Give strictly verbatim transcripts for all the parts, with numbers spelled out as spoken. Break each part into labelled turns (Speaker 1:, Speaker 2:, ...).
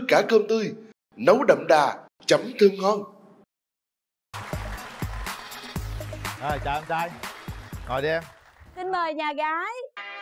Speaker 1: cả cơm tươi. Nấu đậm đà, chấm thơm ngon.
Speaker 2: Rồi, chào em trai. Ngồi đi em.
Speaker 3: Xin mời nhà gái.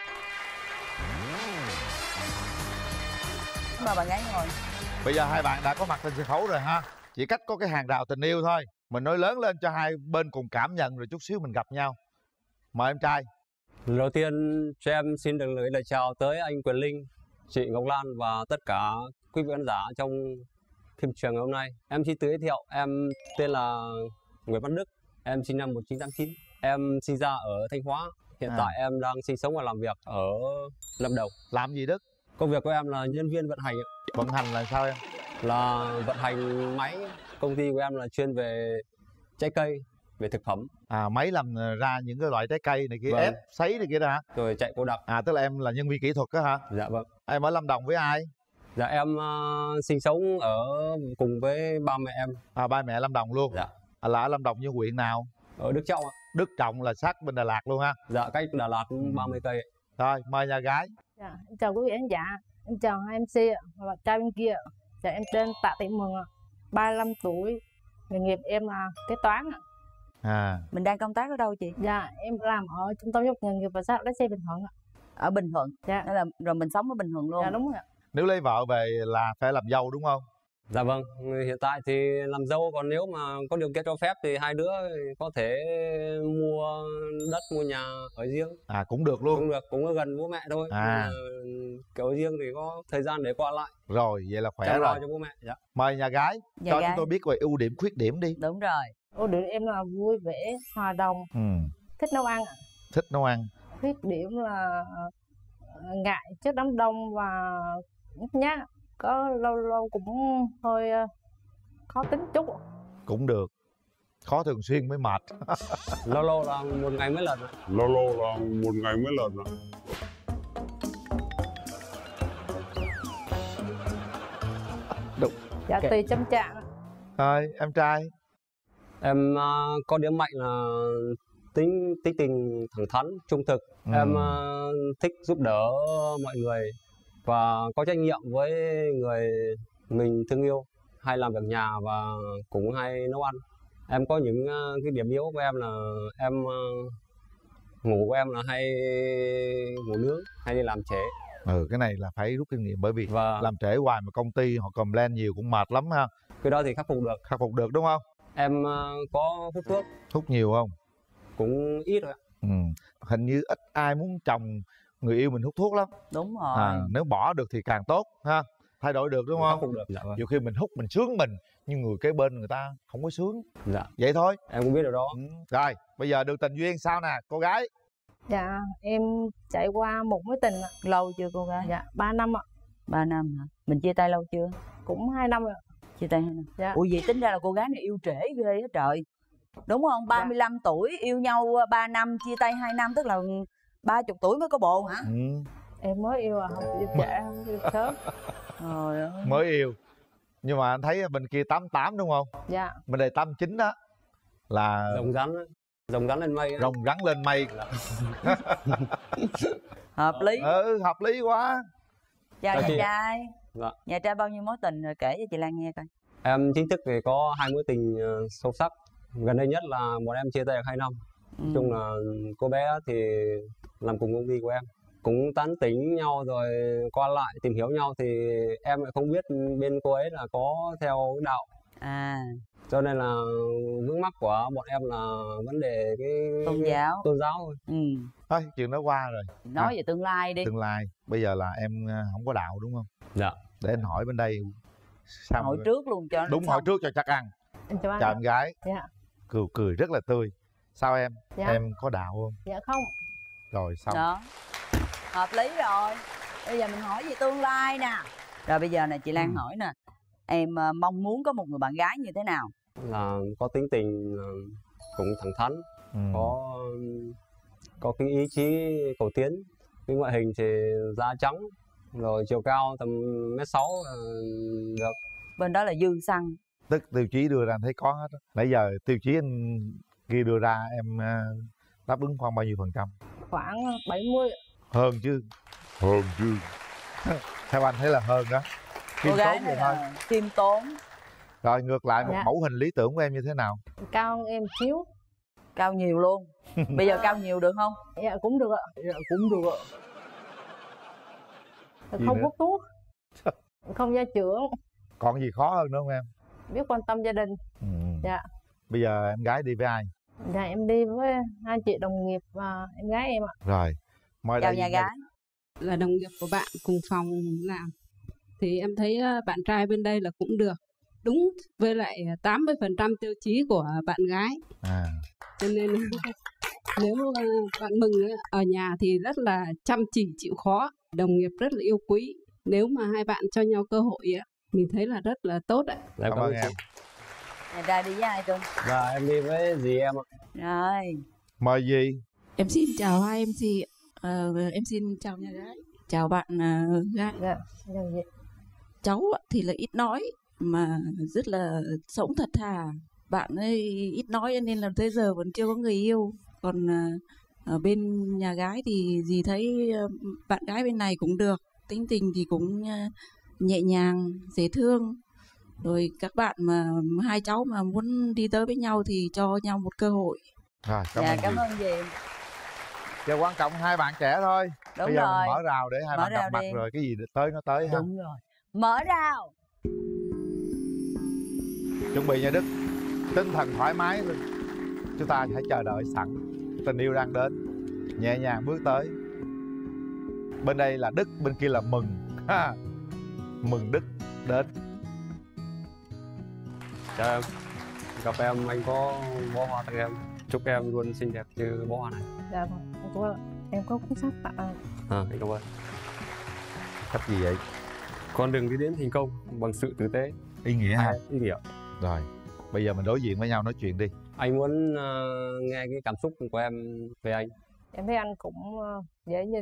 Speaker 3: Mời bạn gái ngồi.
Speaker 2: Bây giờ hai bạn đã có mặt trên sân khấu rồi ha. Chỉ cách có cái hàng rào tình yêu thôi. Mình nói lớn lên cho hai bên cùng cảm nhận, rồi chút xíu mình gặp nhau. Mời em trai.
Speaker 4: Lần đầu tiên cho em xin được gửi lời chào tới anh Quyền Linh, chị Ngọc Lan và tất cả quý vị khán giả trong phim trường ngày hôm nay. Em xin tự giới thiệu, em tên là Nguyễn Văn Đức, em sinh năm một nghìn chín trăm tám mươi chín. Em sinh ra ở Thanh Hóa, hiện à. tại em đang sinh sống và làm việc ở Lâm Đồng.
Speaker 2: Làm gì Đức?
Speaker 4: Công việc của em là nhân viên vận hành.
Speaker 2: Vận hành là sao em?
Speaker 4: Là vận hành máy. Công ty của em là chuyên về trái cây, về thực phẩm.
Speaker 2: À, máy làm ra những cái loại trái cây này kia,
Speaker 4: vâng.
Speaker 2: ép, sấy này kia đó hả?
Speaker 4: Rồi chạy cô đặc.
Speaker 2: À, tức là em là nhân viên kỹ thuật đó hả?
Speaker 4: Dạ vâng.
Speaker 2: Em ở Lâm Đồng với ai?
Speaker 4: Dạ em uh, sinh sống ở cùng với ba mẹ em.
Speaker 2: À, ba mẹ Lâm Đồng luôn?
Speaker 4: Dạ.
Speaker 2: À, là ở Lâm Đồng như huyện nào?
Speaker 4: Ở Đức Trọng ạ.
Speaker 2: Đức Trọng là sát bên Đà Lạt luôn ha?
Speaker 4: Dạ, cách Đà Lạt cũng ba mươi cây.
Speaker 2: Thôi, mời nhà gái.
Speaker 5: Dạ, em chào quý vị khán giả. Em chào hai em xê và bạn trai bên kia. Dạ, em tên Tạ Thị Mừng, ba mươi lăm tuổi. Nghề nghiệp em là kế toán.
Speaker 2: À.
Speaker 3: Mình đang công tác ở đâu chị?
Speaker 5: Dạ, em làm ở trung tâm giáo dục nghề nghiệp và sát hạch lái xe Bình Thuận ạ.
Speaker 3: Ở Bình Thuận.
Speaker 5: Dạ.
Speaker 3: Nên là rồi mình sống ở Bình Thuận luôn.
Speaker 5: Dạ đúng rồi ạ.
Speaker 2: Nếu lấy vợ về là phải làm dâu đúng không?
Speaker 4: Dạ vâng, hiện tại thì làm dâu, còn nếu mà có điều kiện cho phép thì hai đứa có thể mua đất, mua nhà ở riêng.
Speaker 2: À, cũng được luôn.
Speaker 4: Cũng được, cũng ở gần bố mẹ thôi.
Speaker 2: À.
Speaker 4: Kiểu riêng thì có thời gian để qua lại.
Speaker 2: Rồi, vậy là khỏe
Speaker 4: chăm
Speaker 2: rồi.
Speaker 4: lo cho bố mẹ. Dạ.
Speaker 2: Mời nhà gái.
Speaker 3: Nhà
Speaker 2: cho
Speaker 3: gái.
Speaker 2: chúng tôi biết về ưu điểm, khuyết điểm đi.
Speaker 3: Đúng rồi.
Speaker 5: Ưu điểm em là vui vẻ, hòa đồng,
Speaker 2: ừ.
Speaker 5: thích nấu ăn ạ.
Speaker 2: Thích nấu ăn.
Speaker 5: Khuyết điểm là ngại trước đám đông và nhút nhát, có lâu lâu cũng hơi khó tính chút.
Speaker 2: Cũng được, khó thường xuyên mới mệt.
Speaker 4: Lâu lâu là một ngày mấy lần.
Speaker 6: Lâu lâu là một ngày mấy lần.
Speaker 2: Đúng.
Speaker 5: Dạ,
Speaker 4: okay.
Speaker 5: tùy tâm trạng.
Speaker 2: Thôi, em trai.
Speaker 4: Em uh, có điểm mạnh là tính tính tình thẳng thắn, trung thực. ừ. Em uh, thích giúp đỡ mọi người và có trách nhiệm với người mình thương yêu, hay làm việc nhà và cũng hay nấu ăn. Em có những uh, cái điểm yếu của em là em uh, ngủ của em là hay ngủ nướng, hay đi làm trễ.
Speaker 2: Ừ, cái này là phải rút kinh nghiệm, bởi vì
Speaker 4: và
Speaker 2: làm trễ hoài mà công ty họ complain nhiều cũng mệt lắm ha.
Speaker 4: Cái đó thì khắc phục được.
Speaker 2: Khắc phục được đúng không?
Speaker 4: Em uh, có hút thuốc.
Speaker 2: Hút nhiều không?
Speaker 4: Cũng ít thôi ạ.
Speaker 2: Ừ. Hình như ít ai muốn chồng người yêu mình hút thuốc lắm.
Speaker 3: Đúng rồi.
Speaker 2: À, nếu bỏ được thì càng tốt ha. Thay đổi được đúng không?
Speaker 4: Khắc phục được. Dạ vâng.
Speaker 2: Nhiều khi mình hút mình sướng mình, nhưng người kế bên người ta không có sướng.
Speaker 4: Dạ.
Speaker 2: Vậy thôi.
Speaker 4: Em cũng biết điều đó.
Speaker 2: Ừ. Rồi, bây giờ được tình duyên sao nè, cô gái?
Speaker 5: Dạ, em trải qua một mối tình ạ.
Speaker 3: Lâu chưa cô gái?
Speaker 5: Dạ, ba năm ạ.
Speaker 3: ba năm hả? Mình chia tay lâu chưa?
Speaker 5: Cũng hai năm rồi ạ.
Speaker 3: Chia tay hai năm.
Speaker 5: Dạ.
Speaker 3: Ủa vậy tính ra là cô gái này yêu trễ ghê á trời. Đúng không? ba mươi lăm dạ. tuổi yêu nhau ba năm, chia tay hai năm, tức là ba mươi tuổi mới có bồ hả?
Speaker 2: Ừ.
Speaker 5: Em mới yêu à, không yêu trễ, không yêu sớm.
Speaker 3: Trời ơi.
Speaker 2: Mới yêu. Nhưng mà anh thấy bên kia tám mươi tám đúng không?
Speaker 5: Dạ.
Speaker 2: Bên đây tám mươi chín đó. Là
Speaker 4: rồng rắn rồng rắn lên mây.
Speaker 2: Rồng rắn lên mây.
Speaker 3: Hợp lý.
Speaker 2: Ừ, hợp lý quá.
Speaker 3: Chào nhà trai.
Speaker 4: Dạ.
Speaker 3: Nhà trai bao nhiêu mối tình rồi kể cho chị Lan nghe coi.
Speaker 4: Em chính thức thì có hai mối tình uh, sâu sắc. Gần đây nhất là bọn em chia tay được hai năm.
Speaker 3: ừ.
Speaker 4: Nói chung là cô bé thì làm cùng công ty của em, cũng tán tỉnh nhau rồi qua lại tìm hiểu nhau, thì em lại không biết bên cô ấy là có theo đạo.
Speaker 3: À.
Speaker 4: Cho nên là vướng mắc của bọn em là vấn đề cái
Speaker 3: tôn giáo.
Speaker 4: Tôn giáo thôi.
Speaker 3: Ừ.
Speaker 2: Thôi chuyện đó qua rồi.
Speaker 3: Nói
Speaker 2: à,
Speaker 3: về tương lai đi.
Speaker 2: Tương lai. Bây giờ là em không có đạo đúng không?
Speaker 4: Dạ.
Speaker 2: Để anh hỏi bên đây. Sao
Speaker 3: hỏi
Speaker 2: rồi?
Speaker 3: trước luôn cho
Speaker 2: đúng,
Speaker 3: xong.
Speaker 2: hỏi trước cho chắc ăn.
Speaker 5: Em chào anh.
Speaker 2: Chào em gái.
Speaker 5: Dạ.
Speaker 2: Cười cười rất là tươi. Sao em?
Speaker 5: Dạ.
Speaker 2: Em có đạo không?
Speaker 5: Dạ không.
Speaker 2: Rồi xong.
Speaker 3: Đó. Hợp lý rồi. Bây giờ mình hỏi về tương lai nè. Rồi bây giờ nè chị Lan ừ. hỏi nè. Em uh, mong muốn có một người bạn gái như thế nào?
Speaker 4: Là có tính tình uh, cũng thẳng thắn, ừ. có có cái ý chí cầu tiến. Cái ngoại hình thì da trắng, rồi chiều cao tầm mét sáu được.
Speaker 3: Bên đó là dư xăng.
Speaker 2: Tức tiêu chí đưa ra anh thấy có hết đó. Nãy giờ tiêu chí anh kia đưa ra em đáp ứng khoảng bao nhiêu phần trăm?
Speaker 5: Khoảng bảy mươi.
Speaker 2: Hơn chứ.
Speaker 6: Hơn chứ.
Speaker 2: Theo anh thấy là hơn đó. khiêm
Speaker 3: Cô gái
Speaker 2: tốn
Speaker 3: này
Speaker 2: vậy thôi.
Speaker 3: là khiêm tốn.
Speaker 2: Rồi ngược lại một
Speaker 5: Dạ.
Speaker 2: mẫu hình lý tưởng của em như thế nào?
Speaker 5: Cao hơn em xíu.
Speaker 3: Cao nhiều luôn. Bây giờ cao nhiều được không?
Speaker 5: Dạ cũng được ạ. Dạ cũng được ạ.
Speaker 2: Gì
Speaker 5: Không
Speaker 2: nữa?
Speaker 5: hút thuốc, không gia trưởng,
Speaker 2: Còn gì khó hơn nữa không em?
Speaker 5: biết quan tâm gia đình.
Speaker 2: Ừ.
Speaker 5: Dạ.
Speaker 2: Bây giờ em gái đi với ai?
Speaker 5: Dạ em đi với hai chị đồng nghiệp và em gái em ạ.
Speaker 2: Rồi mời
Speaker 3: Chào
Speaker 2: đại
Speaker 3: nhà
Speaker 2: diện
Speaker 3: gái.
Speaker 7: Là đồng nghiệp của bạn cùng phòng làm, thì em thấy ờ, bạn trai bên đây là cũng được, đúng với lại tám mươi phần trăm tiêu chí của bạn gái.
Speaker 2: À.
Speaker 7: Cho nên nếu ờ, bạn Mừng ấy, ở nhà thì rất là chăm chỉ chịu khó, đồng nghiệp rất là yêu quý. Nếu mà hai bạn cho nhau cơ hội ấy, mình thấy là rất là tốt ạ.
Speaker 4: Dạ,
Speaker 2: Cảm ơn em.
Speaker 3: Nhà trai đi với ai Tuấn?
Speaker 4: Dạ em đi với dì em ạ.
Speaker 3: Rồi.
Speaker 2: Mời gì?
Speaker 7: Em xin chào hai em xê. Ờ, em xin chào nhà gái, chào bạn uh, gái.
Speaker 5: Dạ. Dạ. Dạ.
Speaker 7: Cháu ạ, thì là ít nói mà rất là sống thật thà. Bạn ấy ít nói nên là tới giờ vẫn chưa có người yêu. Còn à, ở bên nhà gái thì dì thấy à, bạn gái bên này cũng được, tính tình thì cũng à, nhẹ nhàng, dễ thương. Rồi các bạn mà hai cháu mà muốn đi tới với nhau thì cho nhau một cơ hội.
Speaker 2: Rồi cảm
Speaker 3: Dạ
Speaker 2: ơn
Speaker 3: cảm
Speaker 2: chị.
Speaker 3: ơn dì.
Speaker 2: Giờ quan trọng hai bạn trẻ thôi.
Speaker 3: Đúng
Speaker 2: Bây giờ
Speaker 3: rồi.
Speaker 2: mình mở rào để hai
Speaker 3: Mở
Speaker 2: bạn gặp
Speaker 3: rào
Speaker 2: mặt
Speaker 3: đi.
Speaker 2: rồi cái gì tới nó tới ha.
Speaker 3: Đúng rồi. Mở rào.
Speaker 2: Chuẩn bị nha Đức. Tinh thần thoải mái luôn. Chúng ta hãy chờ đợi sẵn. Tình yêu đang đến. Nhẹ nhàng bước tới. Bên đây là Đức, bên kia là Mừng. Ha. Mừng Đức đến.
Speaker 4: Chào em. Gặp em anh có bó hoa tặng em. Chúc em luôn xinh đẹp như bó hoa này.
Speaker 5: Dạ vâng. Em có, em có cuốn sách tặng anh.
Speaker 4: À, anh cảm ơn.
Speaker 2: Cách gì vậy?
Speaker 4: Con đường đi đến thành công bằng sự tử tế.
Speaker 2: Ý nghĩa ha.
Speaker 4: Hay, ý nghĩa.
Speaker 2: Rồi. Bây giờ mình đối diện với nhau nói chuyện đi.
Speaker 4: Anh muốn uh, nghe cái cảm xúc của em về anh.
Speaker 5: Em thấy anh cũng ờ, dễ nhìn.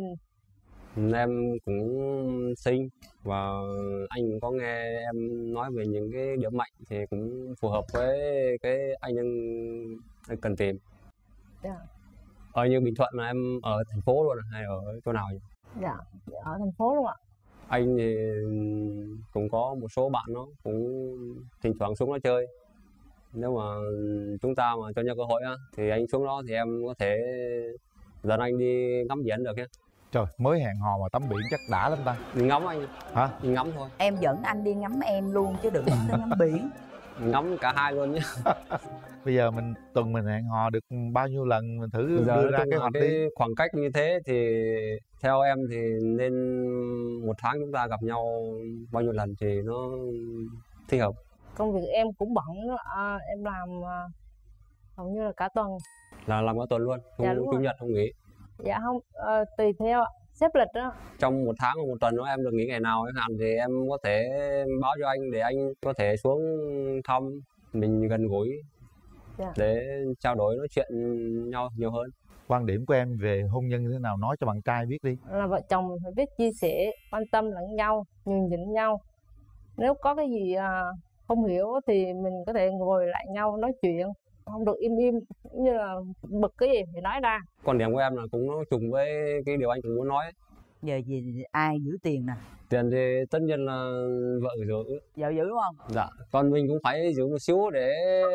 Speaker 4: Em cũng xinh và anh cũng có nghe em nói về những cái điểm mạnh thì cũng phù hợp với cái anh đang anh cần tìm.
Speaker 5: Dạ.
Speaker 4: Ở như Bình Thuận là em ở thành phố luôn hay ở chỗ nào vậy?
Speaker 5: Dạ. Ở thành phố luôn ạ.
Speaker 4: Anh thì cũng có một số bạn nó cũng thỉnh thoảng xuống nó chơi. Nếu mà chúng ta mà cho nhau cơ hội á thì anh xuống đó thì em có thể dẫn anh đi ngắm biển được nhé.
Speaker 2: Trời, mới hẹn hò mà tắm biển chắc đã lắm ta.
Speaker 4: Mình ngắm anh.
Speaker 2: Hả?
Speaker 4: Mình ngắm thôi.
Speaker 3: Em dẫn anh đi ngắm em luôn chứ đừng nói tới ngắm biển.
Speaker 4: Mình ngắm cả hai luôn nhé.
Speaker 2: Bây giờ mình tuần mình hẹn hò được bao nhiêu lần, mình thử
Speaker 4: Giờ
Speaker 2: đưa ra
Speaker 4: nói
Speaker 2: kế
Speaker 4: chung là
Speaker 2: hoạch
Speaker 4: cái
Speaker 2: đi.
Speaker 4: khoảng cách như thế thì theo em thì nên một tháng chúng ta gặp nhau bao nhiêu lần thì nó thích hợp.
Speaker 5: Công việc em cũng bận nữa. À, em làm à, hầu như là cả tuần.
Speaker 4: Là làm cả tuần luôn, không
Speaker 5: Dạ, đúng
Speaker 4: chủ
Speaker 5: rồi.
Speaker 4: nhật không nghỉ.
Speaker 5: Dạ không, ờ, tùy theo ạ. Xếp lịch đó.
Speaker 4: Trong một tháng hoặc một tuần đó em được nghỉ ngày nào chẳng hạn thì em có thể báo cho anh để anh có thể xuống thăm mình gần gũi.
Speaker 5: Dạ.
Speaker 4: Để trao đổi nói chuyện nhau nhiều hơn.
Speaker 2: Quan điểm của em về hôn nhân như thế nào, nói cho bạn trai biết đi.
Speaker 5: Là vợ chồng mình phải biết chia sẻ, quan tâm lẫn nhau, nhường nhịn nhau. Nếu có cái gì à, không hiểu thì mình có thể ngồi lại nhau nói chuyện, không được im im, cũng như là bực cái gì thì nói ra.
Speaker 4: Quan điểm của em là cũng nó trùng với cái điều anh cũng muốn nói.
Speaker 3: Giờ gì ai giữ tiền nè?
Speaker 4: Tiền thì tất nhiên là vợ giữ.
Speaker 3: Vợ giữ đúng không?
Speaker 4: Dạ, còn mình cũng phải giữ một xíu để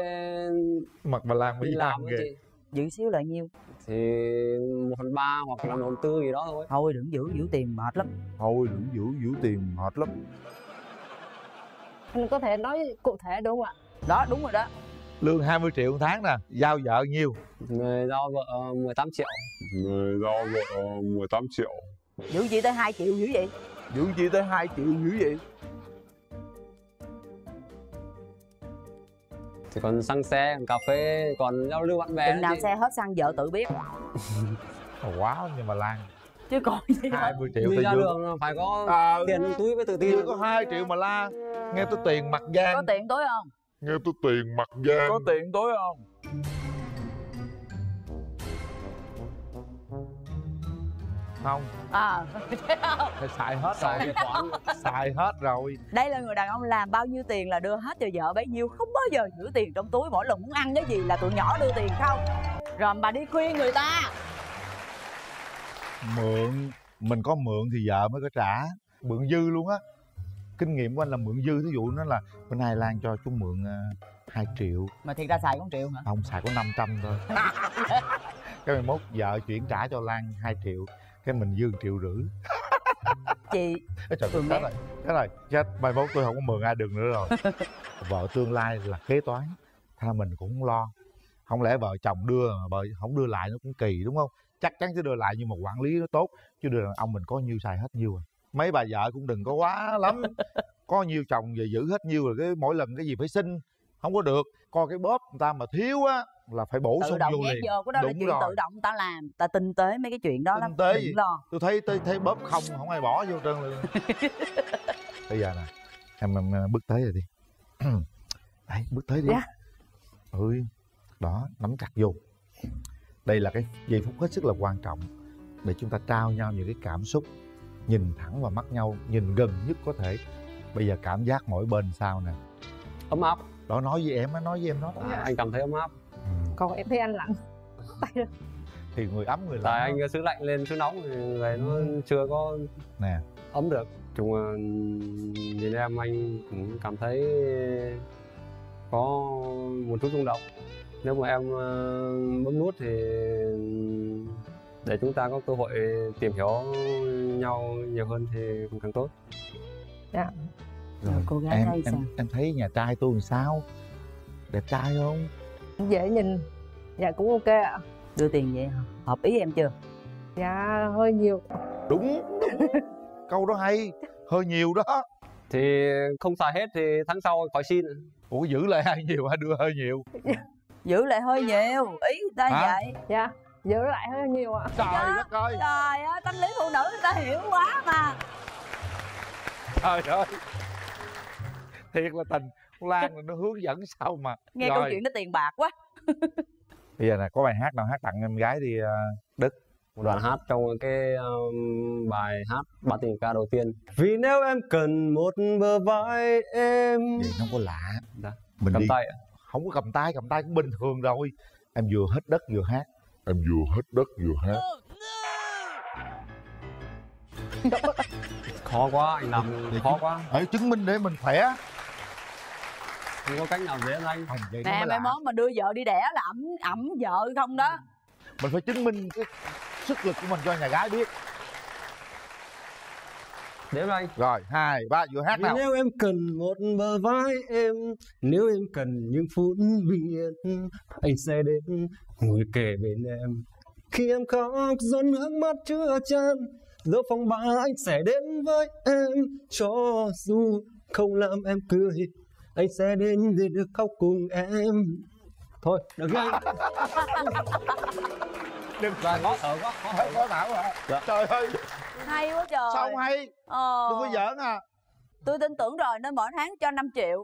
Speaker 2: Mặt bà Lan
Speaker 4: đi
Speaker 2: mới
Speaker 4: làm
Speaker 2: làm
Speaker 4: ấy
Speaker 2: kìa.
Speaker 4: chị.
Speaker 3: Giữ xíu là nhiêu?
Speaker 4: Thì một phần ba hoặc là một phần tư gì đó thôi.
Speaker 3: Thôi đừng giữ, giữ tiền mệt lắm.
Speaker 2: Thôi đừng giữ, giữ tiền mệt lắm.
Speaker 5: Anh có thể nói cụ thể đúng không ạ?
Speaker 3: Đó đúng rồi đó.
Speaker 2: Lương hai mươi triệu một tháng nè, giao vợ nhiêu?
Speaker 4: Người giao vợ mười tám triệu.
Speaker 6: Người giao vợ mười tám triệu.
Speaker 3: Giữ gì tới hai triệu dữ vậy?
Speaker 2: Giữ chi tới hai triệu dữ vậy?
Speaker 4: Thì còn xăng xe, còn cà phê, còn giao lưu bạn bè.
Speaker 3: Chừng nào
Speaker 4: chị.
Speaker 3: xe hết xăng vợ tự biết.
Speaker 2: Quá nhưng mà Lan,
Speaker 3: Chứ còn gì đâu.
Speaker 2: hai mươi triệu
Speaker 4: Đi
Speaker 2: thì
Speaker 4: ra
Speaker 2: dương.
Speaker 4: đường phải có
Speaker 2: À,
Speaker 4: tiền trong túi với tự tin.
Speaker 2: chưa có hai triệu mà la. Nghe tôi tiền mặt gian.
Speaker 3: Có tiền tối không?
Speaker 6: Nghe tôi tiền mặt gian.
Speaker 2: Có tiền tối không? Không,
Speaker 3: À, thấy không?
Speaker 2: phải xài hết
Speaker 4: Xài
Speaker 2: rồi.
Speaker 4: cái khoản.
Speaker 2: Xài hết rồi.
Speaker 3: Đây là người đàn ông làm bao nhiêu tiền là đưa hết cho vợ bấy nhiêu. Không bao giờ giữ tiền trong túi. Mỗi lần muốn ăn cái gì là tụi nhỏ đưa tiền không. Rồi bà đi khuyên người ta.
Speaker 2: Mượn, mình có mượn thì vợ mới có trả. Mượn dư luôn á. kinh nghiệm của anh là mượn dư, thí dụ nó là bên này Lan cho chú mượn uh, hai triệu.
Speaker 3: Mà thiệt ra xài có một triệu hả?
Speaker 2: Không, xài có năm trăm thôi. Cái mai mốt vợ chuyển trả cho Lan hai triệu, cái mình dư triệu rưỡi.
Speaker 3: Chị
Speaker 2: Trời ơi, cái này, cái này chết, mai mốt tôi không có mượn ai được nữa rồi. Vợ tương lai là kế toán, tha mình cũng không lo. Không lẽ vợ chồng đưa mà vợ không đưa lại nó cũng kỳ đúng không? Chắc chắn sẽ đưa lại nhưng mà quản lý nó tốt, chứ đưa đàn ông mình có nhiêu xài hết nhiêu à. Mấy bà vợ cũng đừng có quá lắm, có nhiêu chồng về giữ hết nhiêu rồi cái mỗi lần cái gì phải xin không có được. Coi cái bóp người ta mà thiếu á là phải bổ sung vô liền.
Speaker 3: Vô cái đó là chuyện rồi. Tự động ta làm, ta tinh tế mấy cái chuyện đó lắm.
Speaker 2: Tinh tế gì?
Speaker 3: Lo.
Speaker 2: Tôi thấy tôi thấy bóp không không ai bỏ vô trơn luôn. Bây giờ nè, em, em, em bước tới rồi đi. Đấy, bước tới đi.
Speaker 3: Dạ.
Speaker 2: Ơi, đó, nắm chặt vô. Đây là cái giây phút hết sức là quan trọng để chúng ta trao nhau những cái cảm xúc, nhìn thẳng vào mắt nhau, nhìn gần nhất có thể. Bây giờ cảm giác mỗi bên sao nè?
Speaker 4: Ấm áp.
Speaker 2: Đó, nói với em á, nói với em nó.
Speaker 4: À, anh cảm thấy ấm áp.
Speaker 2: Ừ.
Speaker 5: Còn em thấy anh lạnh.
Speaker 2: Thì người ấm người lạnh.
Speaker 4: Tại anh xứ lạnh lên xứ nóng thì người nó chưa có
Speaker 2: nè
Speaker 4: ấm được. Chung là nhìn em anh cũng cảm thấy có một chút rung động. Nếu mà em bấm nút thì để chúng ta có cơ hội tìm hiểu nhau nhiều hơn thì cũng càng tốt.
Speaker 5: Dạ.
Speaker 2: Rồi,
Speaker 3: cô gái
Speaker 2: em,
Speaker 3: đây
Speaker 2: em,
Speaker 3: sao?
Speaker 2: em thấy nhà trai tôi làm sao? Đẹp trai không?
Speaker 5: Dễ nhìn. Dạ cũng ok ạ.
Speaker 3: Đưa tiền vậy hả? Hợp ý em chưa?
Speaker 5: Dạ hơi nhiều.
Speaker 2: Đúng, đúng. Câu đó hay, hơi nhiều đó.
Speaker 4: Thì không xài hết thì tháng sau khỏi xin.
Speaker 2: Ủa giữ lại hơi nhiều hay đưa hơi nhiều?
Speaker 3: Giữ lại hơi nhiều, ý người ta
Speaker 2: Hả?
Speaker 3: vậy.
Speaker 5: Dạ, giữ lại hơi nhiều ạ.
Speaker 2: Trời đất ơi.
Speaker 3: Trời ơi, tâm lý phụ nữ người ta hiểu quá mà.
Speaker 2: Trời ơi. Thiệt là tình con Lan là nó hướng dẫn sao mà.
Speaker 3: Nghe
Speaker 2: rồi.
Speaker 3: câu chuyện nó tiền bạc quá.
Speaker 2: Bây giờ nè, có bài hát nào hát tặng em gái đi Đức?
Speaker 4: Một đoạn hát trong cái um, bài hát bản tình ca đầu tiên. Vì nếu em cần một bờ vai em.
Speaker 2: Vậy nó không có lạ.
Speaker 4: Dạ.
Speaker 2: Mình
Speaker 4: cầm
Speaker 2: đi.
Speaker 4: tay ạ.
Speaker 2: Không có cầm tay, cầm tay cũng bình thường rồi. Em vừa hết đất vừa hát.
Speaker 6: Em vừa hết đất vừa hát.
Speaker 4: Khó quá, anh làm khó quá.
Speaker 2: Để chứng minh để mình khỏe.
Speaker 4: Không có cách nào dễ hơn anh.
Speaker 2: Không, vậy
Speaker 3: Nè, mấy món mà đưa vợ đi đẻ là ẩm ẩm vợ không đó.
Speaker 2: Mình phải chứng minh cái sức lực của mình cho nhà gái biết.
Speaker 4: Đếm anh.
Speaker 2: Rồi, hai, ba, vừa hát nào.
Speaker 4: Nếu em cần một bờ vai em, nếu em cần những phút bình yên, anh sẽ đến ngồi kề bên em. Khi em khóc giọt nước mắt chưa chan, giữa phòng ba anh sẽ đến với em. Cho dù không làm em cười, anh sẽ đến để được khóc cùng em. Thôi, được rồi anh.
Speaker 2: Đừng là khó thở quá, khó thở khó não hả? Dạ. Trời ơi.
Speaker 3: Hay quá trời.
Speaker 2: Sao không hay?
Speaker 3: Ờ.
Speaker 2: Đừng có giỡn à.
Speaker 3: Tôi tin tưởng rồi nên mỗi tháng cho năm triệu.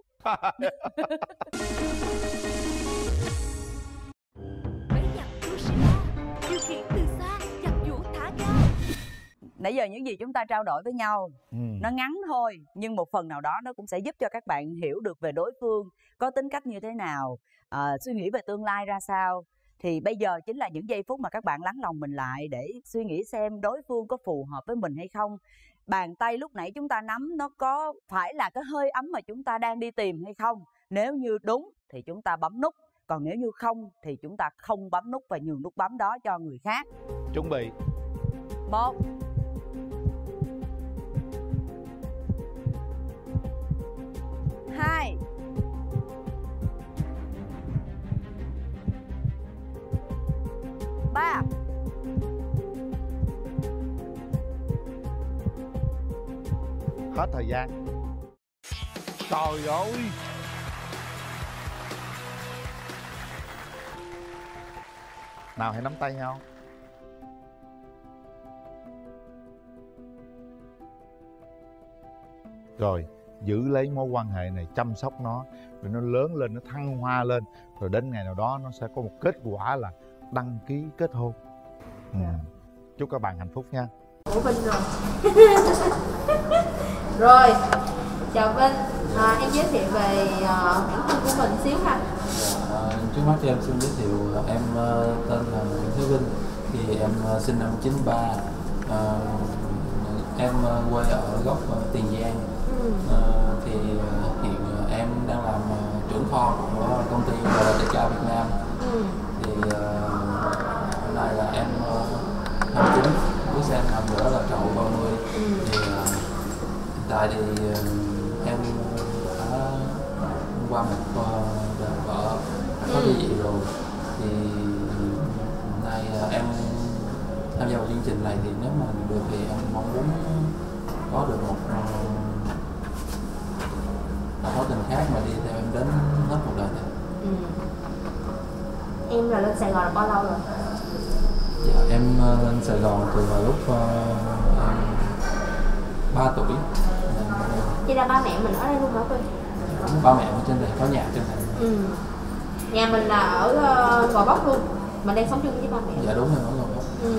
Speaker 3: Nãy giờ những gì chúng ta trao đổi với nhau ừ. nó ngắn thôi, nhưng một phần nào đó nó cũng sẽ giúp cho các bạn hiểu được về đối phương có tính cách như thế nào, à, suy nghĩ về tương lai ra sao. Thì bây giờ chính là những giây phút mà các bạn lắng lòng mình lại để suy nghĩ xem đối phương có phù hợp với mình hay không. Bàn tay lúc nãy chúng ta nắm nó có phải là cái hơi ấm mà chúng ta đang đi tìm hay không. Nếu như đúng thì chúng ta bấm nút, còn nếu như không thì chúng ta không bấm nút và nhường nút bấm đó cho người khác.
Speaker 2: Chuẩn bị.
Speaker 3: Một. Hai. Ba.
Speaker 2: Hết thời gian. Trời ơi. Nào hãy nắm tay nhau. Rồi giữ lấy mối quan hệ này, chăm sóc nó để nó lớn lên, nó thăng hoa lên, rồi đến ngày nào đó nó sẽ có một kết quả là đăng ký kết hôn. ừ. Chúc các bạn hạnh phúc nha.
Speaker 8: Ủa Vinh rồi. Rồi, chào Vinh, à, em giới thiệu về uh, bản thân của mình xíu ha.
Speaker 9: À, trước mắt thì em xin giới thiệu là em uh, tên là Nguyễn Thế Vinh, thì em uh, sinh năm chín ba, uh, em uh, quê ở gốc uh, Tiền Giang.
Speaker 8: Ừ. Ừ.
Speaker 9: À, thì hiện em đang làm trưởng kho của công ty lờ tê ca Việt Nam.
Speaker 8: Ừ.
Speaker 9: Thì uh, hôm nay là em hai mươi chín, cuối sang năm nữa là trậu ba mươi. Ừ. Thì uh, hiện tại thì uh, em đã qua một uh, đời vợ đã có ly dị rồi. Thì hôm nay uh, em tham gia vào chương trình này thì nếu mà được thì em mong muốn có được một uh, mối tình khác mà đi theo em đến hết cuộc đời này.
Speaker 8: Ừ. Em là lên Sài Gòn là bao lâu rồi?
Speaker 9: Dạ, em uh, lên Sài Gòn từ vào lúc uh, em ba tuổi.
Speaker 8: Vậy là ba mẹ mình ở đây luôn hả Quynh?
Speaker 9: Ba mẹ ở trên đây, có nhà trên đây.
Speaker 8: Ừ. Nhà mình là ở uh, Gò Vấp luôn. Mình đang sống chung với ba mẹ.
Speaker 9: Dạ đúng rồi, ở Gò Vấp.
Speaker 8: Ừ.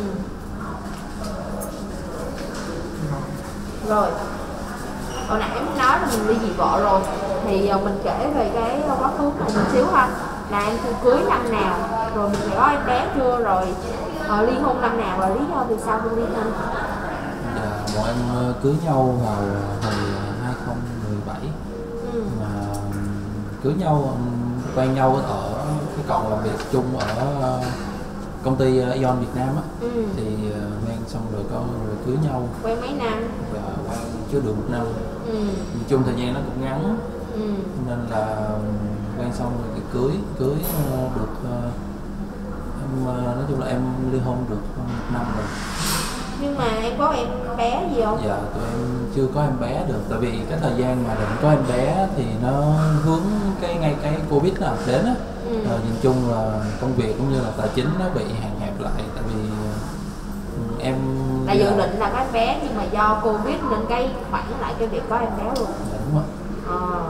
Speaker 8: Rồi. Hồi nãy em nói là mình ly dị vợ rồi, thì uh, mình kể về cái quá khứ của mình xíu ha. Là em cưới năm nào, rồi mình có em bé chưa, rồi uh, ly hôn năm nào, và lý do vì sao không ly hôn?
Speaker 9: Dạ, bọn em cưới nhau vào hồi hai không một bảy. Ừ. Mà cưới nhau, quen nhau ở cái cọng làm việc chung ở công ty Ion Việt Nam á. Ừ. Thì quen xong rồi có rồi cưới nhau.
Speaker 8: Quen mấy năm?
Speaker 9: Và quen chưa được một năm. Ừ. Nhìn chung thời gian nó cũng ngắn. Ừ. Nên là quen xong rồi cái cưới cưới được em nói chung là em ly hôn được một năm rồi.
Speaker 8: Nhưng mà em có em bé gì không?
Speaker 9: Dạ, tụi em chưa có em bé được, tại vì cái thời gian mà định có em bé thì nó hướng cái ngay cái Covid nào đến á. Ừ. À, nhìn chung là công việc cũng như là tài chính nó bị hạn hẹp lại, tại vì em
Speaker 8: là dự định là có em bé nhưng mà do Covid nên cái khoảng lại cái việc có em bé luôn.
Speaker 9: Dạ đúng rồi.
Speaker 8: À.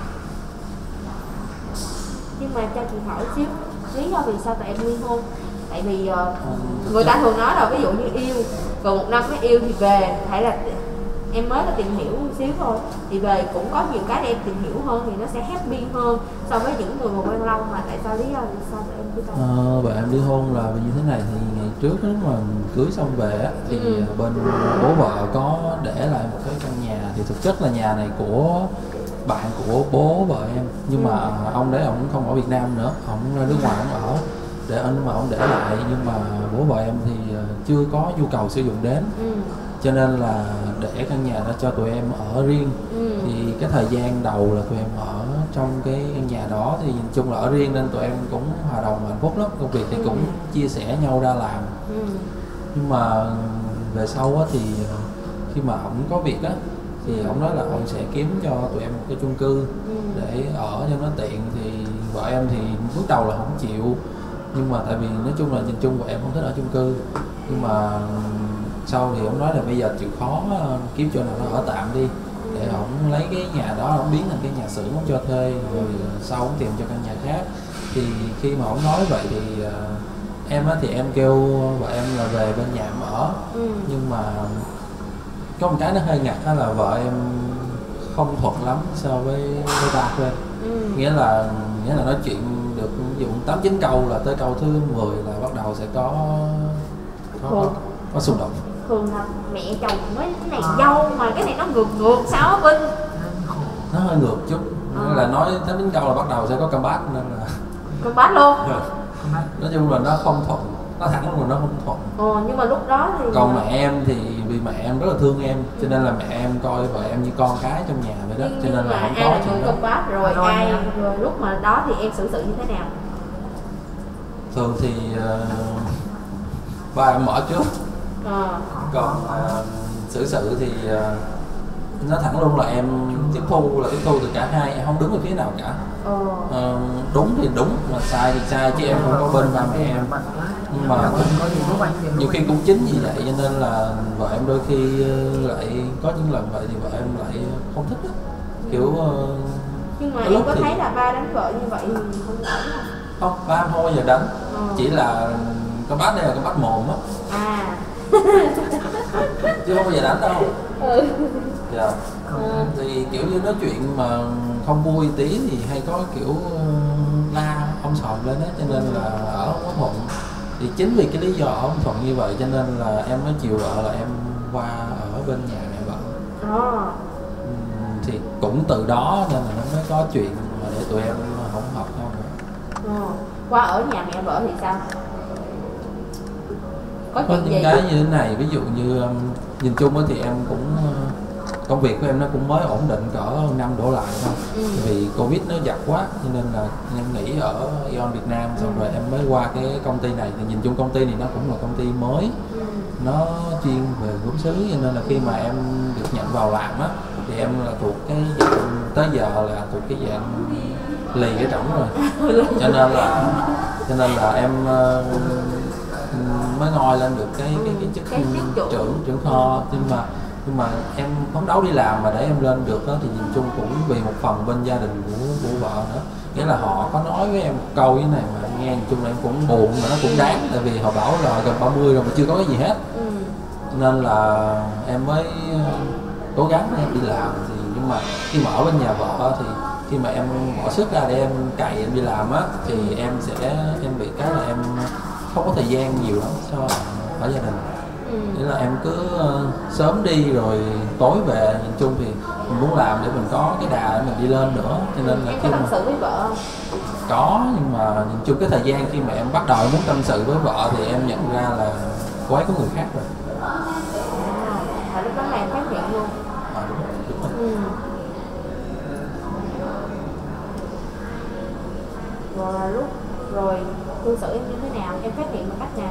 Speaker 8: Nhưng mà cho chị hỏi xíu, lý do vì sao tụi em ly hôn? Tại vì uh, người ta thường nói là ví dụ như yêu, rồi một năm mới yêu thì về, hay là em mới có tìm hiểu một xíu thôi, thì về cũng có nhiều cái để em tìm hiểu hơn thì nó sẽ happy hơn so với những người mà quen lâu. Mà tại sao lý do vì sao tụi em ly hôn?
Speaker 9: À, bạn em ly hôn là vì như thế này, thì ngày trước lúc mà cưới xong về á, thì ừ. bên bố vợ có để lại một cái căn nhà, thì thực chất là nhà này của bạn của bố vợ em, nhưng ừ. mà ông đấy ông không ở Việt Nam nữa, ông ra nước ngoài ông ở, để anh mà ông để lại, nhưng mà bố vợ em thì chưa có nhu cầu sử dụng đến. Ừ. Cho nên là để căn nhà đó cho tụi em ở riêng. Ừ. Thì cái thời gian đầu là tụi em ở trong cái căn nhà đó, thì nhìn chung là ở riêng nên tụi em cũng hòa đồng hạnh phúc lắm, công việc thì cũng chia sẻ nhau ra làm. Ừ. Nhưng mà về sau á thì khi mà ông có việc á thì ông nói là ông sẽ kiếm cho tụi em một cái chung cư để ở cho nó tiện. Thì vợ em thì bước đầu là không chịu, nhưng mà tại vì nói chung là nhìn chung vợ em không thích ở chung cư. Nhưng mà sau thì ông nói là bây giờ chịu khó kiếm chỗ nào nó ở tạm đi, để ông lấy cái nhà đó ông biến thành cái nhà xưởng ông cho thuê, rồi sau ông tìm cho căn nhà khác. Thì khi mà ông nói vậy thì uh, em á thì em kêu vợ em là về bên nhà em ở. Ừ. Nhưng mà có một cái nó hơi ngặt đó là vợ em không thuận lắm so với với ba của em. Ừ. Nghĩa là nghĩa là nói chuyện được ví dụ tám chín câu là tới câu thứ mười là bắt đầu sẽ có có, có, có xung đột.
Speaker 8: Thường là mẹ chồng mới cái này dâu mà cái này nó ngược ngược sao á Vinh?
Speaker 9: Nó hơi ngược chút. À. Là nói tám chín câu là bắt đầu sẽ có comeback, nên là
Speaker 8: comeback luôn.
Speaker 9: Rồi. Nói chung là nó không thuận, nó thẳng luôn là nó không thuận.
Speaker 8: Ờ, nhưng mà lúc đó thì
Speaker 9: còn mẹ em thì vì mẹ em rất là thương em, cho nên là mẹ em coi vợ em như con cái trong nhà vậy đó. Nhưng cho nên là không có chuyện đó.
Speaker 8: Comeback rồi à, ai rồi lúc mà đó thì em xử sự như thế nào?
Speaker 9: Thường thì uh, ba em mở trước. À. Còn uh, xử sự thì uh, nó thẳng luôn là em tiếp thu là tiếp thu từ cả hai, em không đứng về phía nào cả. Ờ. Uh, đúng thì đúng, mà sai thì sai, chứ em không có bên ba mẹ em. Nhưng mà cũng, nhiều khi cũng chính vì vậy cho nên là vợ em đôi khi lại có những lần vậy thì vợ em lại không thích đó. Kiểu uh,
Speaker 8: nhưng mà em có thì... thấy là ba đánh vợ như vậy thì không ổn không?
Speaker 9: Không, ba em không bao giờ đánh. Ờ. Chỉ là con bắt đây là con bắt mồm á. À. Chứ không bao giờ đánh đâu. Ừ. Dạ. Ừ. Thì kiểu như nói chuyện mà không vui tí thì hay có kiểu la ông sòm lên đó, cho nên là ở không có thuận. Thì chính vì cái lý do ở không thuận như vậy cho nên là em mới chiều vợ là em qua ở bên nhà mẹ vợ. À. thì cũng từ đó nên là nó mới có chuyện mà để tụi em không hợp nhau nữa.
Speaker 8: Ừ. Qua ở nhà mẹ vợ thì sao? Có,
Speaker 9: Có
Speaker 8: chuyện
Speaker 9: những
Speaker 8: gì?
Speaker 9: cái như thế này, ví dụ như um, nhìn chung thì em cũng uh, công việc của em nó cũng mới ổn định cỡ năm đổ lại thôi. Ừ. Vì Covid nó giật quá cho nên là em nghỉ ở Aeon Việt Nam, xong ừ. rồi em mới qua cái công ty này. Thì nhìn chung công ty này nó cũng là công ty mới, ừ. nó chuyên về gốm sứ, cho nên là khi mà em được nhận vào làm á thì em là thuộc cái dạng tới giờ là thuộc cái dạng lì cái trỏng rồi, cho nên là cho nên là em uh, mới ngoi lên được cái cái cái chức cái trưởng trưởng kho. Nhưng mà nhưng mà em phấn đấu đi làm mà để em lên được đó thì nhìn chung cũng vì một phần bên gia đình của của vợ nữa, nghĩa là họ có nói với em một câu như này mà nghe nhìn chung là em cũng buồn mà nó cũng đáng, tại vì họ bảo là gần ba mươi rồi mà chưa có cái gì hết, ừ. nên là em mới cố gắng em đi làm. Thì nhưng mà khi mà ở bên nhà vợ thì khi mà em bỏ sức ra để em cày em đi làm á thì em sẽ em bị cái là em không có thời gian nhiều lắm cho ở gia đình. Ừ. Nghĩa là em cứ uh, sớm đi rồi tối về, nhìn chung thì mình muốn làm để mình có cái đà để mình đi lên nữa, cho nên là
Speaker 8: em
Speaker 9: khi
Speaker 8: có tâm
Speaker 9: mà...
Speaker 8: sự với vợ không?
Speaker 9: Có, nhưng mà nhìn chung cái thời gian khi mà em bắt đầu muốn tâm sự với vợ thì em nhận ra là cô ấy có người khác rồi.
Speaker 8: À, lúc đó là em phát hiện luôn.
Speaker 9: À, đúng, đúng rồi. Ừ.
Speaker 8: Rồi lúc rồi cư xử em như thế nào, em phát hiện bằng cách nào?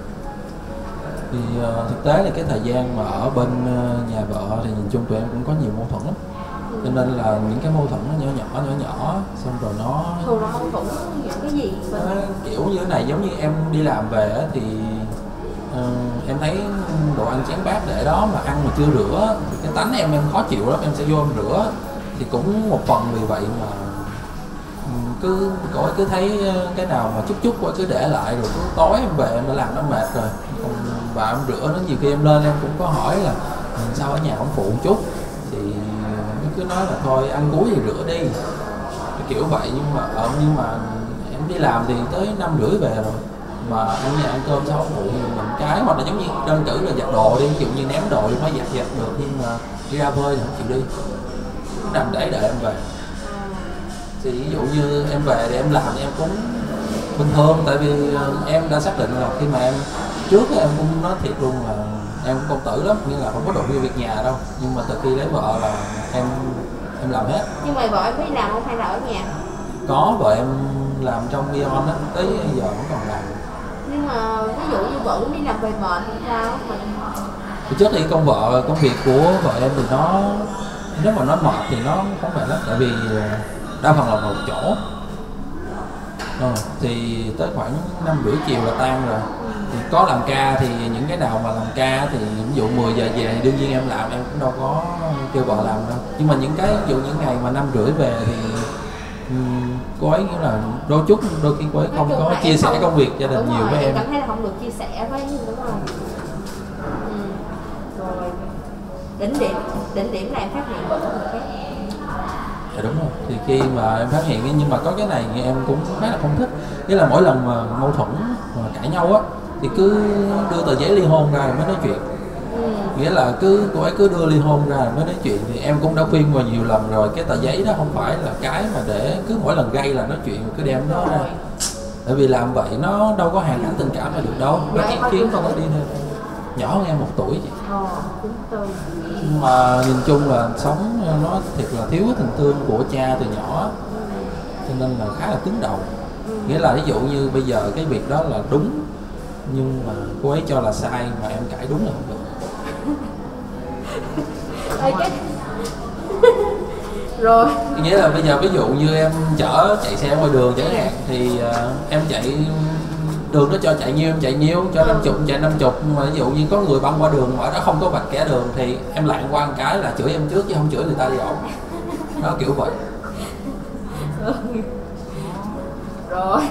Speaker 9: Thì uh, thực tế là cái thời gian mà ở bên uh, nhà vợ thì nhìn chung tụi em cũng có nhiều mâu thuẫn lắm, ừ. cho nên là những cái mâu thuẫn nó nhỏ nhỏ nhỏ nhỏ xong rồi nó
Speaker 8: thường là mâu thuẫn những cái gì bên...
Speaker 9: nó kiểu như thế này, giống như em đi làm về thì uh, em thấy đồ ăn chén bát để đó mà ăn mà chưa rửa thì cái tánh em em khó chịu lắm, em sẽ vô em rửa. Thì cũng một phần vì vậy mà cứ cô ấy cứ thấy cái nào mà chút chút cô ấy cứ để lại, rồi cứ tối em về em đã làm nó mệt rồi, còn bà em rửa nó. Nhiều khi em lên em cũng có hỏi là sao ở nhà không phụ một chút, thì nó cứ nói là thôi ăn cuối thì rửa đi, kiểu vậy. Nhưng mà ở nhưng mà em đi làm thì tới năm rưỡi về rồi, mà ăn nhà ăn cơm sao không phụ mình cái, hoặc là giống như đơn cử là giặt đồ đi, ví dụ như ném đồ thì mới giặt giặt được, nhưng mà đi ra bơi thì không chịu đi, nằm để đợi em về. Thì ví dụ như em về thì em làm thì em cũng bình thường, tại vì em đã xác định là khi mà em trước em cũng nói thiệt luôn là em cũng công tử lắm, nghĩa là không có đụng vô việc nhà đâu, nhưng mà từ khi lấy vợ là em em làm hết.
Speaker 8: Nhưng mà vợ em có đi làm không hay là ở nhà?
Speaker 9: Có, vợ em làm trong Aeon á, tới giờ vẫn còn làm.
Speaker 8: Nhưng mà ví dụ như vợ cũng đi làm về mệt thì sao? Mình...
Speaker 9: Thì trước thì công vợ công việc của vợ em thì nó nếu mà nó mệt thì nó không phải lắm, tại vì đa phần là một chỗ. Ờ, thì tới khoảng năm rưỡi chiều là tan rồi. Thì có làm ca thì những cái nào mà làm ca thì ví dụ mười giờ về thì đương nhiên em làm, em cũng đâu có kêu vợ làm đâu. Nhưng mà những cái ví dụ những ngày mà năm rưỡi về thì um, cô ấy nghĩa là đôi chút đôi khi cô ấy không có chia sẻ không, công việc gia đình nhiều
Speaker 8: rồi,
Speaker 9: với em.
Speaker 8: Cảm thấy là không được chia sẻ với, đúng không? Ừ. Rồi đỉnh điểm đỉnh điểm là em phát hiện vợ một cái.
Speaker 9: Dạ đúng rồi, thì khi mà em phát hiện, nhưng mà có cái này em cũng khá là không thích, nghĩa là mỗi lần mà mâu thuẫn mà cãi nhau á thì cứ đưa tờ giấy ly hôn ra rồi mới nói chuyện. Ừ. Nghĩa là cứ cô ấy cứ đưa ly hôn ra rồi mới nói chuyện, thì em cũng đã khuyên vào nhiều lần rồi, cái tờ giấy đó không phải là cái mà để cứ mỗi lần gây là nói chuyện cứ đem nó ra, tại vì làm vậy nó đâu có hàn gắn tình cảm là được đâu, nó chỉ khiến con nó đi theo. Nhỏ hơn em một tuổi chị.
Speaker 8: Ờ,
Speaker 9: nhưng mà nhìn chung là sống nó thiệt là thiếu tình thương của cha từ nhỏ, cho nên là khá là cứng đầu. Nghĩa là ví dụ như bây giờ cái việc đó là đúng, nhưng mà cô ấy cho là sai mà em cãi đúng là không được.
Speaker 8: Rồi.
Speaker 9: Nghĩa là bây giờ ví dụ như em chở chạy xe ngoài đường chẳng hạn thì uh, em chạy đường nó cho chạy nhiêu em chạy nhiêu, cho năm chục chạy năm chục, mà ví dụ như có người băng qua đường mà ở đó không có vạch kẻ đường thì em lạng qua một cái là chửi em trước chứ không chửi người ta đi ẩu. Đó kiểu vậy.
Speaker 8: Rồi.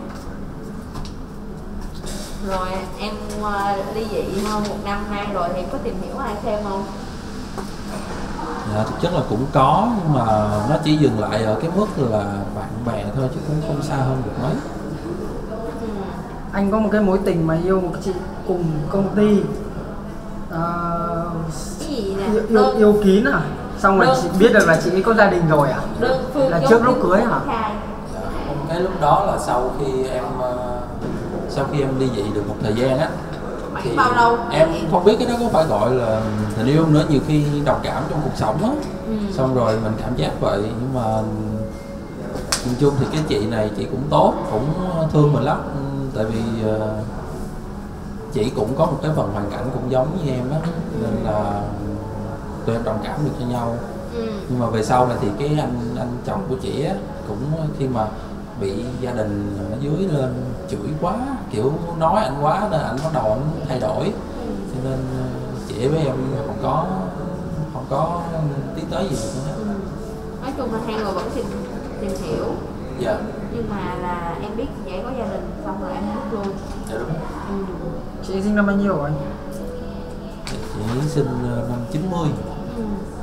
Speaker 8: Rồi em uh, ly dị hơn một năm nay rồi thì em có tìm hiểu ai thêm không?
Speaker 9: Dạ, thực chất là cũng có, nhưng mà nó chỉ dừng lại ở cái mức là bạn bè thôi chứ cũng không xa hơn được mấy.
Speaker 10: Ừ. Anh có một cái mối tình mà yêu một chị cùng công ty. À,
Speaker 8: cái gì nè?
Speaker 10: Yêu, yêu, yêu kín à? Xong rồi chị biết được là chị ấy có gia đình rồi à?
Speaker 8: Đơn phương
Speaker 10: là trước lúc cưới hả?
Speaker 9: Dạ, cái lúc đó là sau khi em sau khi em ly dị được một thời gian á, thì
Speaker 8: bao lâu
Speaker 9: em không biết cái đó có phải gọi là tình yêu nữa, nhiều khi đồng cảm trong cuộc sống á. Ừ. Xong rồi mình cảm giác vậy, nhưng mà nhìn chung thì cái chị này chị cũng tốt, cũng thương mình lắm, tại vì chị cũng có một cái phần hoàn cảnh cũng giống như em á, nên là tụi em đồng cảm được cho nhau. Ừ. Nhưng mà về sau này thì cái anh anh chồng của chị á cũng khi mà bị gia đình ở dưới lên chửi quá, kiểu nói anh quá nên anh bắt đầu anh thay đổi. Ừ. Cho nên chị với em không có không có tiến tới gì nữa hết.
Speaker 8: Ừ. Nói chung là hai người vẫn tìm tìm hiểu.
Speaker 9: Dạ.
Speaker 8: Nhưng mà là em biết chị ấy có gia đình xong rồi em mất luôn.
Speaker 9: Dạ đúng.
Speaker 8: Ừ.
Speaker 10: Chị sinh năm bao nhiêu rồi?
Speaker 9: Chị sinh năm chín mươi.
Speaker 8: Ừ.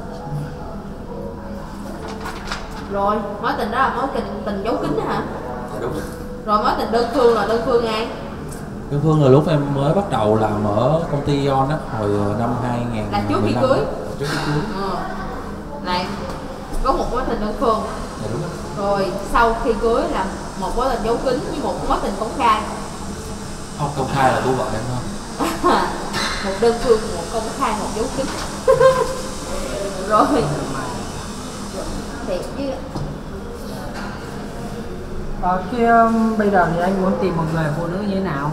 Speaker 8: Rồi, mối tình đó là mối tình, tình giấu kín hả?
Speaker 9: Dạ đúng.
Speaker 8: Rồi mối tình đơn phương là đơn phương ai?
Speaker 9: Đơn phương là lúc em mới bắt đầu làm ở công ty Ion á, hồi năm hai nghìn mười lăm.
Speaker 8: Là trước khi cưới?
Speaker 9: Trước khi cưới.
Speaker 8: Ừ. Này, có một mối tình đơn phương.
Speaker 9: Dạ đúng.
Speaker 8: Rồi sau khi cưới là một mối tình giấu kín với một mối tình công khai.
Speaker 9: Không, công khai là của vợ em thôi.
Speaker 8: Một đơn phương, một công khai, một giấu kín. Rồi thì chứ
Speaker 10: Ờ, khi um, bây giờ thì anh muốn tìm một người phụ nữ như thế nào?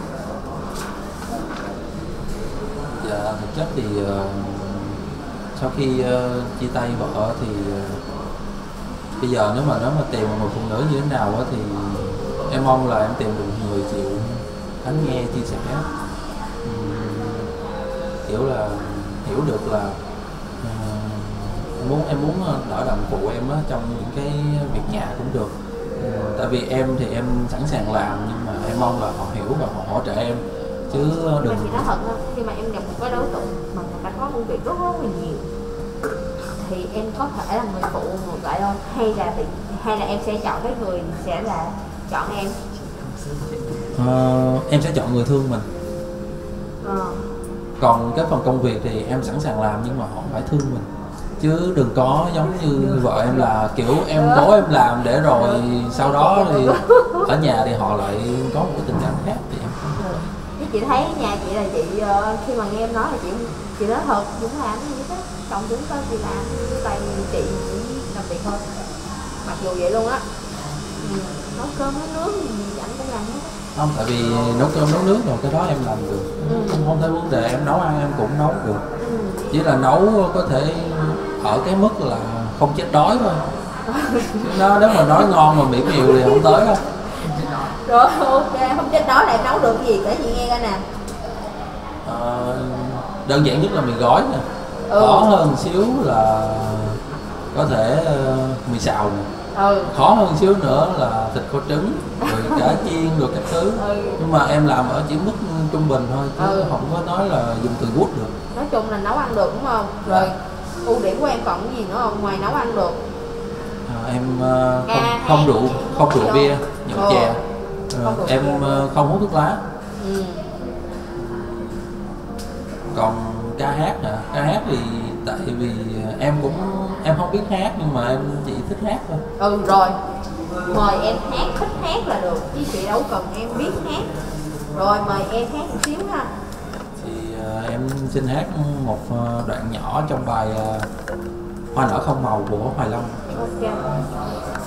Speaker 9: Dạ, thực chất thì uh, sau khi uh, chia tay vợ thì uh, bây giờ nếu mà nếu mà tìm một người phụ nữ như thế nào đó, thì em mong là em tìm được người chịu lắng nghe, chia sẻ, um, kiểu là hiểu được là uh, muốn em muốn đỡ đần phụ em á trong những cái việc nhà cũng được. Uh, tại vì em thì em sẵn sàng làm, nhưng mà em mong là họ hiểu và họ hỗ trợ em, chứ đừng.
Speaker 8: Mà chị nói thật không, khi mà em gặp một cái đối tượng mà người ta có công việc rất rất là nhiều thì em có thể là người phụ ngược lại thôi, hay là bị, hay là em sẽ chọn cái người sẽ là chọn em?
Speaker 9: Uh, em sẽ chọn người thương mình.
Speaker 8: Ờ.
Speaker 9: Còn cái phần công việc thì em sẵn sàng làm, nhưng mà họ phải thương mình, chứ đừng có giống như vợ em là kiểu em cố em làm để rồi sau đó thì ở nhà thì họ lại có một cái tình cảm khác thì em không thích.
Speaker 8: Chứ chị thấy nhà chị là chị khi mà nghe em nói là chị chị nói thật cũng làm gì hết, chồng cũng có chị làm, tại vì chị chỉ làm việc thôi, mặc dù vậy luôn á. Ừ. Nấu cơm nấu nước gì ảnh cũng làm hết.
Speaker 9: Không, tại vì nấu cơm nấu nước rồi cái đó em làm được. Ừ. Không, không thấy vấn đề, em nấu ăn em cũng nấu được. Ừ. Chỉ là nấu có thể ở cái mức là không chết đói thôi. Nó nếu mà nói ngon mà miệng nhiều thì không tới đâu.
Speaker 8: Rồi ok, không chết đói là em nấu được cái gì kể chị nghe coi nè.
Speaker 9: À, đơn giản nhất là mì gói nè.
Speaker 8: Ừ.
Speaker 9: Khó hơn xíu là có thể uh, mì xào nè.
Speaker 8: Ừ.
Speaker 9: Khó hơn xíu nữa là thịt kho trứng, rồi cá chiên, rồi các thứ. Ừ. Nhưng mà em làm ở chỉ mức trung bình thôi, chứ ừ. không có nói là dùng từ good được.
Speaker 8: Nói chung là nấu ăn được đúng không? Rồi ưu điểm của em còn cái gì nữa không ngoài nấu ăn được?
Speaker 9: À, em uh, không, không rượu, không rượu bia, nhậu chè. À, không em uh, không hút thuốc lá. Ừ. Còn ca hát hả? Ca hát thì tại vì em cũng em không biết hát, nhưng mà em chỉ thích hát thôi.
Speaker 8: Ừ rồi, mời em hát, thích hát là được, chứ chị đâu cần em biết hát. Rồi mời em hát một xíu ha.
Speaker 9: Thì uh, em xin hát một uh, đoạn nhỏ trong bài uh, Hoa nở không màu của Hoài Long.
Speaker 8: Ok.